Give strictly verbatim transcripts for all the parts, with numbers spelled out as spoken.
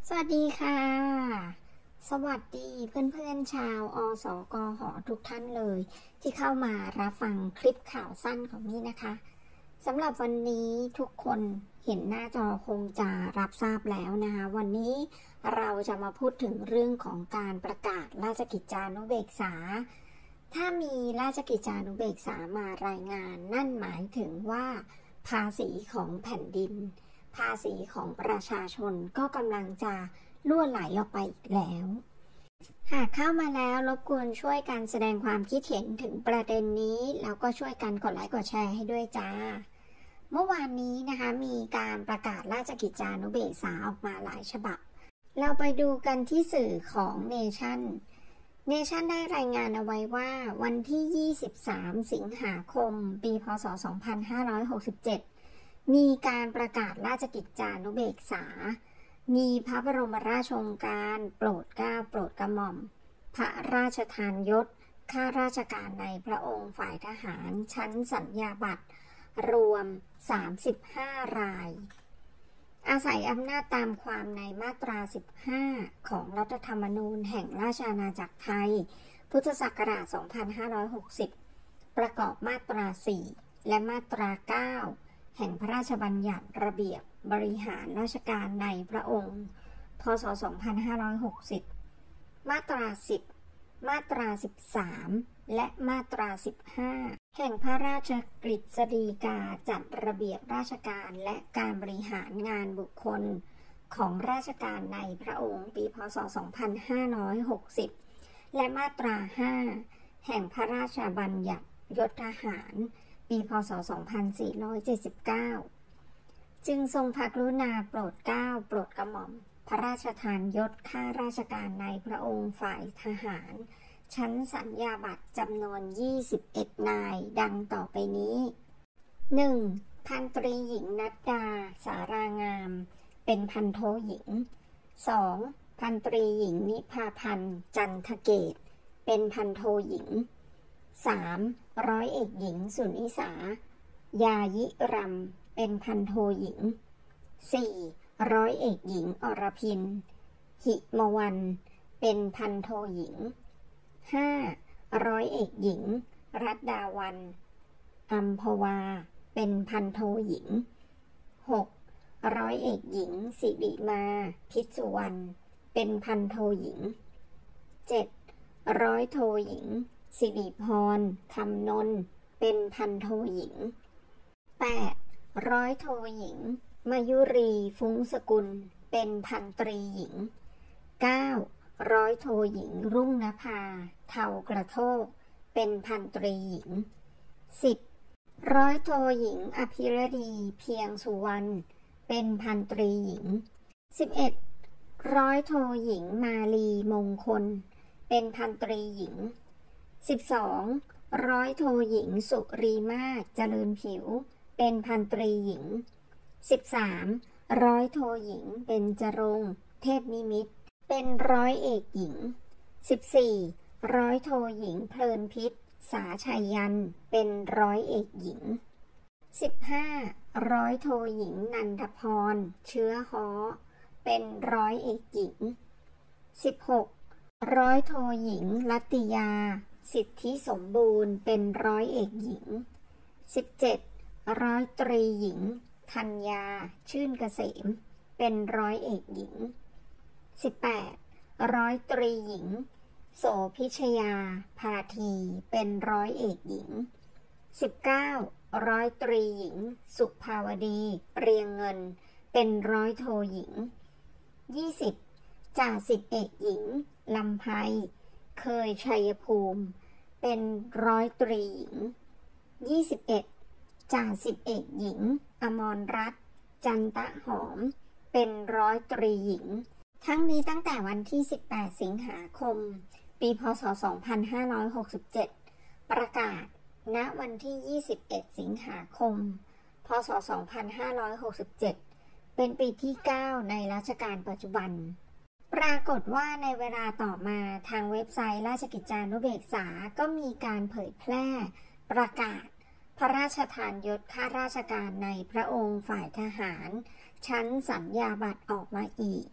สวัสดีค่ะ สวัสดีเพื่อนๆชาวอสกหทุกท่านเลยที่เข้ามารับฟังคลิปข่าวสั้นของนี่นะคะสำหรับวันนี้ทุกคนเห็นหน้าจอคงจะรับทราบแล้วนะคะวันนี้เราจะมาพูดถึงเรื่องของการประกาศราชกิจจานุเบกษาถ้ามีราชกิจจานุเบกษามารายงานนั่นหมายถึงว่าภาษีของแผ่นดินภาษีของประชาชนก็กำลังจะล่วไหลออกไปอีกแล้วหากเข้ามาแล้วรบกวนช่วยกันแสดงความคิดเห็นถึงประเด็นนี้แล้วก็ช่วยกันกดไลค์กดแชร์ให้ด้วยจ้าเมื่อวานนี้นะคะมีการประกาศราชกิจจานุเบกษาออกมาหลายฉบับเราไปดูกันที่สื่อของเนชั่นเนชั่นได้รายงานเอาไว้ว่าวันที่ยี่สิบสามสิงหาคมปีพ.ศ. สองพันห้าร้อยหกสิบเจ็ดมีการประกาศราชกิจจานุเบกษามีพระบรมราชโองการโปรดเกล้าโปรดกระหม่อมพระราชทานยศข้าราชการในพระองค์ฝ่ายทหารชั้นสัญญาบัตรรวมสามสิบห้ารายอาศัยอำนาจตามความในมาตราสิบห้าของรัฐธรรมนูญแห่งราชอาณาจักรไทยพุทธศักราชสองพันห้าร้อยหกสิบประกอบมาตราสี่และมาตราเก้าแห่งพระราชบัญญัติระเบียบบริหารราชการในพระองค์พ.ศ. สองพันห้าร้อยหกสิบมาตราสิบมาตราสิบสามและมาตราสิบห้าแห่งพระราชกฤษฎีกาจัดระเบียบราชการและการบริหารงานบุคคลของราชการในพระองค์ปีพ.ศ. สองพันห้าร้อยหกสิบและมาตราห้าแห่งพระราชบัญญัติยศทหารปีพ.ศ. สองพันสี่ร้อยเจ็ดสิบเก้าจึงทรงพระกรุณาโปรดเกล้าโปรดกระหม่อมพระราชทานยศข้าราชการในพระองค์ฝ่ายทหารชั้นสัญญาบัตรจำนวนยี่สิบเอ็ดนายดังต่อไปนี้ หนึ่ง. พันตรีหญิงนัดดาสารางามเป็นพันโทหญิง สอง. พันตรีหญิงนิพาพันธ์จันทเกตเป็นพันโทหญิง สาม. ร้อยเอกหญิงสุนิสายายิรำเป็นพันโทหญิง สี่. ร้อยเอกหญิงอรพินหิมวันเป็นพันโทหญิง ห้า. ร้อยเอกหญิงรัตดาวันอัมพวาเป็นพันโทหญิง หก. ร้อยเอกหญิงสิริมาพิศสุวรรณเป็นพันโทหญิง เจ็ด. ร้อยโทหญิงสิริพรคำนนเป็นพันโทหญิง แปด. ร้อยโทหญิงมายุรีฟุ้งสกุลเป็นพันตรีหญิง เก้า. ร้อยโทหญิงรุ่งนภาเทากระโทกเป็นพันตรีหญิง สิบ. ร้อยโทหญิงอภิรดีเพียงสุวรรณเป็นพันตรีหญิง สิบเอ็ด. ร้อยโทหญิงมาลีมงคลเป็นพันตรีหญิง สิบสอง. ร้อยโทหญิงสุรีมาศเจริญผิวเป็นพันตรีหญิง สิบสาม. ร้อยโทหญิงเบญจรงค์เทพนิมิตรเป็นร้อยเอกหญิง สิบสี่. ร้อยโทหญิงเพลินพิษสาชัยยันเป็นร้อยเอกหญิง สิบห้า. ร้อยโทหญิงนันทพรเชื้อฮ้อเป็นร้อยเอกหญิง สิบหก. ร้อยโทหญิงลัตติยาสิทธิสมบูรณ์เป็นร้อยเอกหญิง สิบเจ็ด. ร้อยตรีหญิงธัญญาชื่นเกษมเป็นร้อยเอกหญิง สิบแปด. ร้อยตรีหญิงโสพิชยาพาทีเป็นร้อยเอกหญิง สิบเก้า. ร้อยตรีหญิงสุภาวดีเรียงเงินเป็นร้อยโทหญิง ยี่สิบ. จ่าสิบเอกหญิงลำไพเคยชัยภูมิเป็นร้อยตรีหญิง ยี่สิบเอ็ด. จ่าสิบเอกหญิงอมรรัตน์จันตะหอมเป็นร้อยตรีหญิงทั้งนี้ตั้งแต่วันที่สิบแปดสิงหาคมปีพ.ศ. สองพันห้าร้อยหกสิบเจ็ดประกาศณวันที่ยี่สิบเอ็ดสิงหาคมพ.ศ. สองพันห้าร้อยหกสิบเจ็ดเป็นปีที่เก้าในรัชกาลปัจจุบันปรากฏว่าในเวลาต่อมาทางเว็บไซต์ราชกิจจานุเบกษาก็มีการเผยแพร่ประกาศพระราชทานยศข้าราชการในพระองค์ฝ่ายทหารชั้นสัญญาบัตรออกมาอีก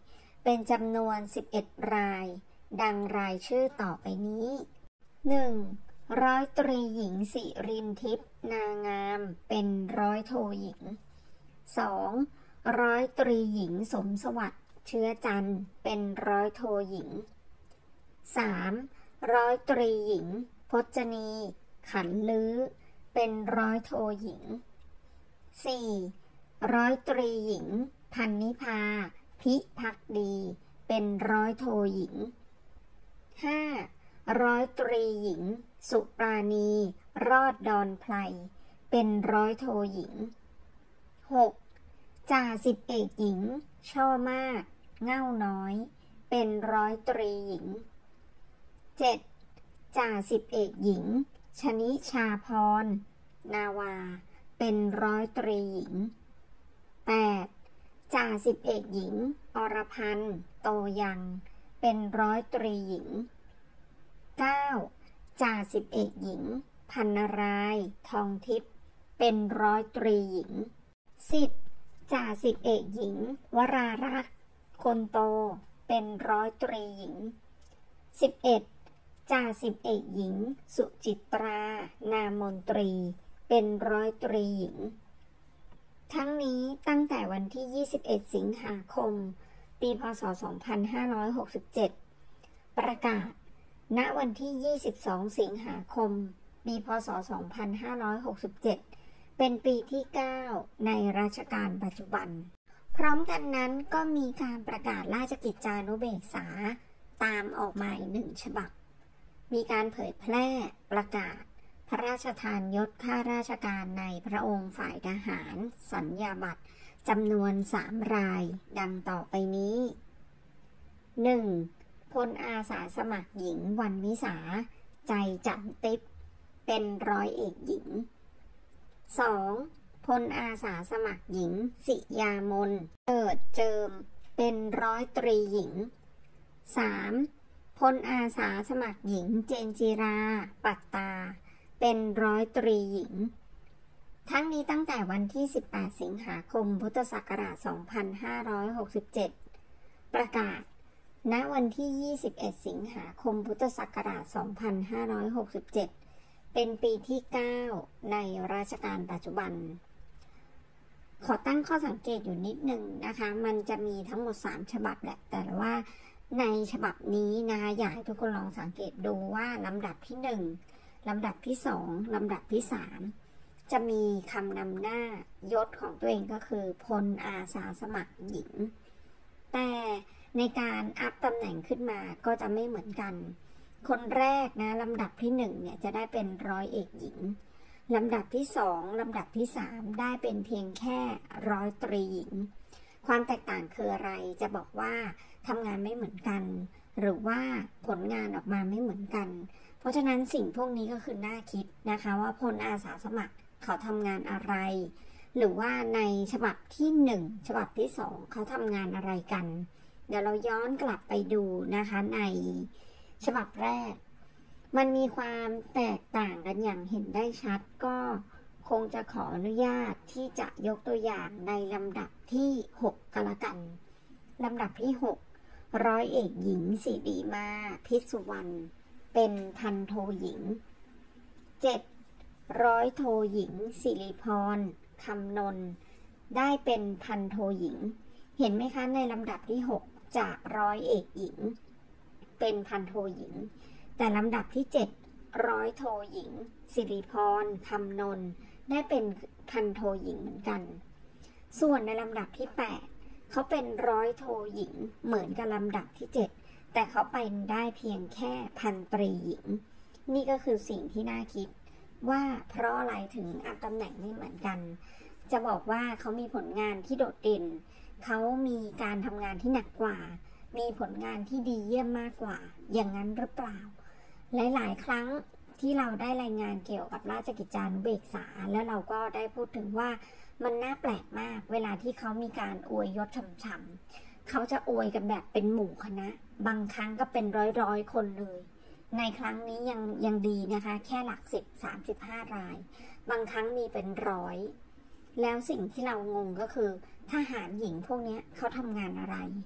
เป็นจำนวนสิบเอ็ดรายดังรายชื่อต่อไปนี้ หนึ่ง. ร้อยตรีหญิงสิรินทิพย์นางามเป็นร้อยโทหญิง สอง. ร้อยตรีหญิงสมสวัสดิ์เชื้อจันทร์เป็นร้อยโทหญิง สาม. ร้อยตรีหญิงพจนีขันลื้อเป็นร้อยโทหญิง สี่. ร้อยตรีหญิงพันนิพาพิพักดีเป็นร้อยโทหญิง ห้า. ร้อยตรีหญิงสุปราณีรอดดอนไพรเป็นร้อยโทหญิง หก. จ่าสิบเอกหญิงช่อมากเง่าน้อยเป็นร้อยตรีหญิง เจ็ด. จ่าสิบเอกหญิงชนิชาพรนาวาเป็นร้อยตรีหญิง แปด. จ่าสิบเอกหญิงอรพันธ์โตยังเป็นร้อยตรีหญิง เก้า. จ่าสิบเอกหญิงพันนารายทองทิพย์เป็นร้อยตรีหญิง สิบ. จ่าสิบเอกหญิงวรารักษ์คนโตเป็นร้อยตรีหญิง สิบเอ็ด. จ่าสิบเอกหญิงสุจิตรานามนตรีเป็นร้อยตรีหญิง ทั้งนี้ตั้งแต่วันที่ยี่สิบเอ็ดสิงหาคมปีพ.ศ. สองพันห้าร้อยหกสิบเจ็ดประกาศณวันที่ยี่สิบสองสิงหาคมปีพ.ศ. สองพันห้าร้อยหกสิบเจ็ดเป็นปีที่เก้าในรัชกาลปัจจุบันพร้อมกันนั้นก็มีการประกาศราชกิจจานุเบกษาตามออกมาอีกหนึ่งฉบับมีการเผยแพร่ประกาศพระราชทานยศข้าราชการในพระองค์ฝ่ายทหารสัญญาบัตรจำนวนสามรายดังต่อไปนี้ หนึ่ง. พลอาสาสมัครหญิงวรรณวิสาใจจันติ๊บเป็นร้อยเอกหญิง สอง. พลอาสาสมัครหญิงสิยามนเกิดเจิมเป็นร้อยตรีหญิง สาม. พลอาสาสมัครหญิงเจนจิราปัตตาเป็นร้อยตรีหญิงทั้งนี้ตั้งแต่วันที่สิบแปดสิงหาคมพุทธศักราชสองพันห้าร้อยหกสิบเจ็ดประกาศณวันที่ยี่สิบเอ็ดสิงหาคมพุทธศักราชสองพันห้าร้อยหกสิบเจ็ดเป็นปีที่เก้าในรัชกาลปัจจุบันขอตั้งข้อสังเกตอยู่นิดนึงนะคะมันจะมีทั้งหมดสามฉบับแหละแต่ว่าในฉบับนี้นะคะอยากให้ทุกคนลองสังเกตดูว่าลำดับที่หนึ่งลำดับที่สองลำดับที่สามจะมีคำนำหน้ายศของตัวเองก็คือพลอาสาสมัครหญิงแต่ในการอัพตำแหน่งขึ้นมาก็จะไม่เหมือนกันคนแรกนะลำดับที่หนึ่งเนี่ยจะได้เป็นร้อยเอกหญิงลำดับที่สองลำดับที่สามได้เป็นเพียงแค่ร้อยตรีหญิงความแตกต่างคืออะไรจะบอกว่าทำงานไม่เหมือนกันหรือว่าผลงานออกมาไม่เหมือนกันเพราะฉะนั้นสิ่งพวกนี้ก็คือน่าคิดนะคะว่าพลอาสาสมัครเขาทำงานอะไรหรือว่าในฉบับที่หนึ่งฉบับที่สองเขาทำงานอะไรกันเดี๋ยวเราย้อนกลับไปดูนะคะในฉบับแรกมันมีความแตกต่างกันอย่างเห็นได้ชัดก็คงจะขออนุญาตที่จะยกตัวอย่างในลำดับที่หกก็แล้วกันลำดับที่หกร้อยเอกหญิงสิริมาพิสุวรรณเป็นพันโทหญิง เจ็ด. ร้อยโทหญิงสิริพรคำนนท์ได้เป็นพันโทหญิงเห็นไหมคะในลำดับที่หกจากร้อยเอกหญิงเป็นพันโทหญิงแต่ลำดับที่เจ็ดร้อยโทหญิงสิริพรคำนนท์ได้เป็นพันโทหญิงเหมือนกันส่วนในลำดับที่แปดเขาเป็นร้อยโทหญิงเหมือนกับลำดับที่เจ็ดแต่เขาไปได้เพียงแค่พันตรีหญิงนี่ก็คือสิ่งที่น่าคิดว่าเพราะอะไรถึงอัพตำแหน่งไม่เหมือนกันจะบอกว่าเขามีผลงานที่โดดเด่นเขามีการทำงานที่หนักกว่ามีผลงานที่ดีเยี่ยมมากกว่าอย่างนั้นหรือเปล่าหลายๆครั้งที่เราได้รายงานเกี่ยวกับราชกิจจานุเบกษาแล้วเราก็ได้พูดถึงว่ามันน่าแปลกมากเวลาที่เขามีการอวยยศฉ่ำๆเขาจะอวยกันแบบเป็นหมู่คณะบางครั้งก็เป็นร้อยๆคนเลยในครั้งนี้ยังยังดีนะคะแค่หลักสิบ สามสิบห้ารายบางครั้งมีเป็นร้อยแล้วสิ่งที่เรางงก็คือทหารหญิงพวกนี้เขาทำงานอะไร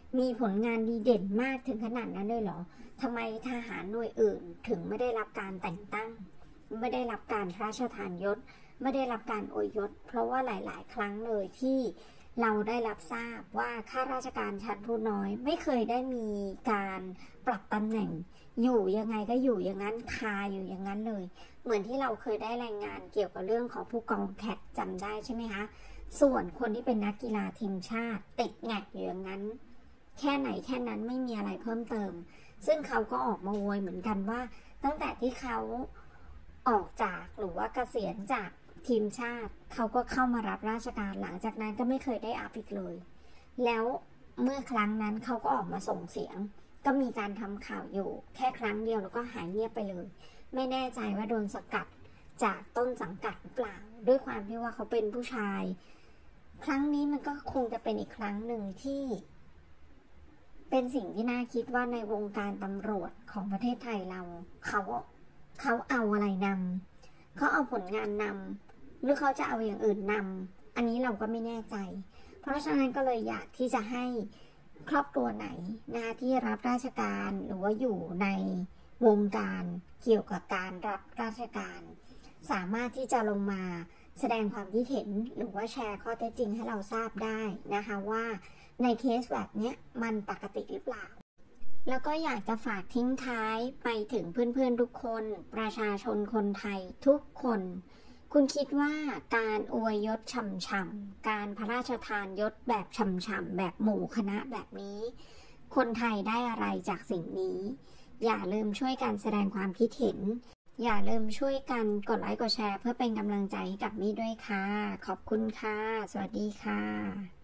มีผลงานดีเด่นมากถึงขนาดนั้นเลยเหรอทำไมทหารหน่วยอื่นถึงไม่ได้รับการแต่งตั้งไม่ได้รับการพระราชทานยศไม่ได้รับการอวยยศเพราะว่าหลายๆ ครั้งเลยที่เราได้รับทราบว่าข้าราชการชั้นผู้น้อยไม่เคยได้มีการปรับตำแหน่งอยู่ยังไงก็อยู่อย่างนั้นคาอยู่อย่างนั้นเลยเหมือนที่เราเคยได้รายงานเกี่ยวกับเรื่องของผู้กองแคทจำได้ใช่ไหมคะส่วนคนที่เป็นนักกีฬาทีมชาติติดแงกอยู่อย่างนั้นแค่ไหนแค่นั้นไม่มีอะไรเพิ่มเติมซึ่งเขาก็ออกมาโวยเหมือนกันว่าตั้งแต่ที่เขาออกจากหรือว่าเกษียณจากทีมชาติเขาก็เข้ามารับราชการหลังจากนั้นก็ไม่เคยได้อัพอีกเลยแล้วเมื่อครั้งนั้นเขาก็ออกมาส่งเสียงก็มีการทำข่าวอยู่แค่ครั้งเดียวแล้วก็หายเงียบไปเลยไม่แน่ใจว่าโดนสกัดจากต้นสังกัดหรือเปล่าด้วยความที่ว่าเขาเป็นผู้ชายครั้งนี้มันก็คงจะเป็นอีกครั้งหนึ่งที่เป็นสิ่งที่น่าคิดว่าในวงการตำรวจของประเทศไทยเราเขาเขาเอาอะไรนำเขาเอาผลงานนำหรือเขาจะเอาอย่างอื่นนำอันนี้เราก็ไม่แน่ใจเพราะฉะนั้นก็เลยอยากที่จะให้ครอบครัวไหนนะคะที่รับราชการหรือว่าอยู่ในวงการเกี่ยวกับการรับราชการสามารถที่จะลงมาแสดงความคิดเห็นหรือว่าแชร์ข้อเท็จจริงให้เราทราบได้นะคะว่าในเคสแบบนี้มันปกติหรือเปล่าแล้วก็อยากจะฝากทิ้งท้ายไปถึงเพื่อนๆทุกคนประชาชนคนไทยทุกคนคุณคิดว่าการอวยยศฉ่ำๆการพระราชทานยศแบบฉ่ำๆแบบหมู่คณะแบบนี้คนไทยได้อะไรจากสิ่งนี้อย่าลืมช่วยกันแสดงความคิดเห็นอย่าลืมช่วยกันกดไลค์กดแชร์เพื่อเป็นกำลังใจให้กับมี่ด้วยค่ะขอบคุณค่ะสวัสดีค่ะ